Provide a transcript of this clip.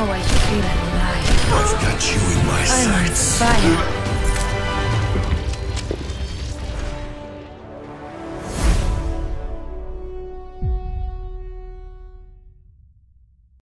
Now I feel alive. I've got you in my I'm on sights. fire.